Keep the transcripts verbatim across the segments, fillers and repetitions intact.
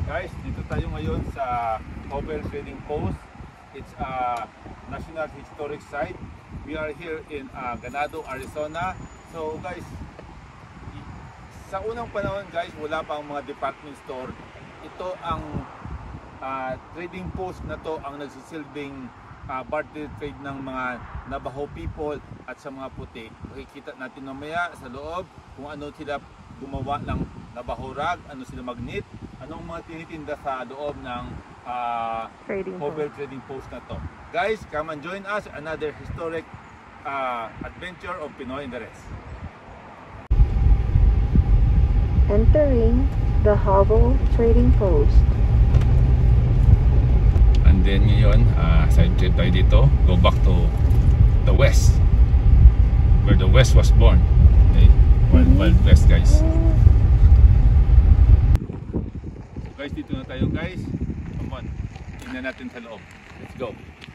Guys, dito tayo ngayon sa Hobel Trading Post. It's a National Historic Site. We are here in uh, Ganado, Arizona. So guys, sa unang panahon guys, wala pang mga department store. Ito ang uh, trading post na to ang nagsisilbing uh, barter trade ng mga Navajo people at sa mga puti. Makikita natin mamaya sa loob kung ano sila gumawa ng Navajo rag, ano sila magnet, anong mga tinitinda sa loob ng uh, Hobel Trading Post na to. Guys, come and join us, another historic uh, adventure of Pinoy in the Rest. Entering the Hobel Trading Post. And then ngayon, uh, side trip tayo dito, go back to the west, where the west was born. Okay? Wild, wild west guys. So guys, dito na tayo guys. Come on, tingnan natin sa loob. Let's go.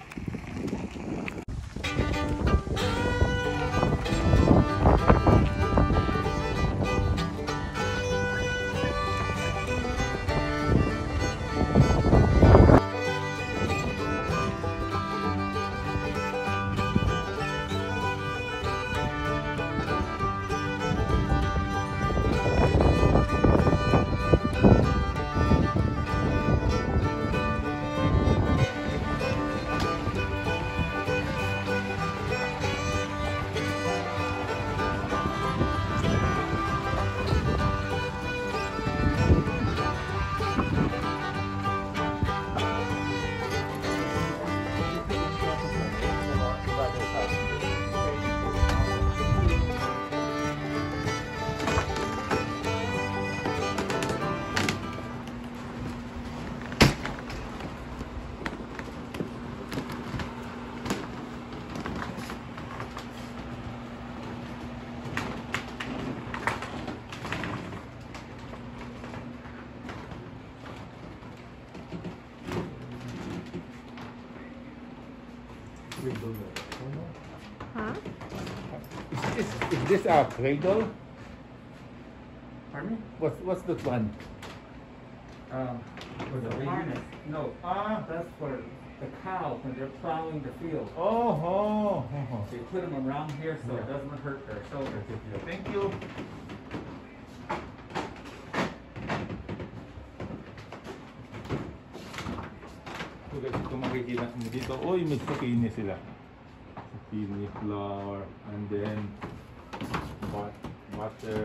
Huh? Is this, is this a cradle? Pardon me? What's, what's that one? Um, with the harness. No, Ah, that's for the cows when they're plowing the field. oh, oh, oh. They put them around here so it doesn't hurt their shoulders. Thank you. So guys, ito makikita mo dito. Uy, may zucchini sila. Zucchini, flour, and then but butter.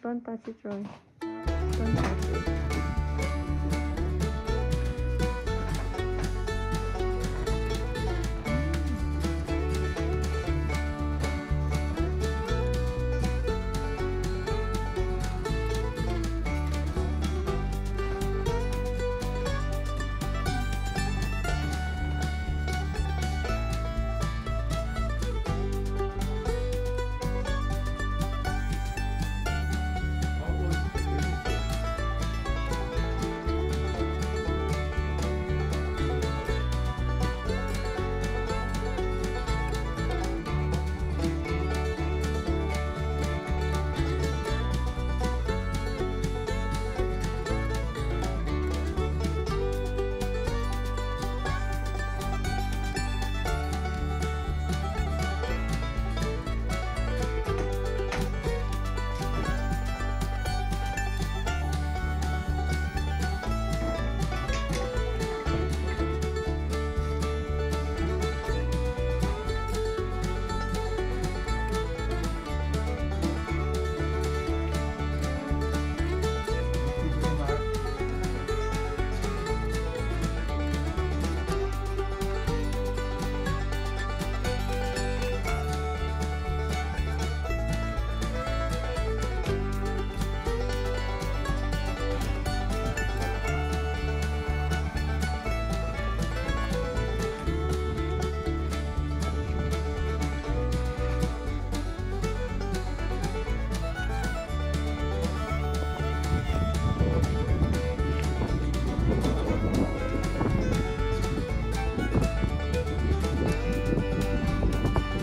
Don't touch it, Roy. Don't touch it.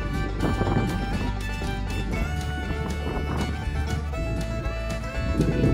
Thank you.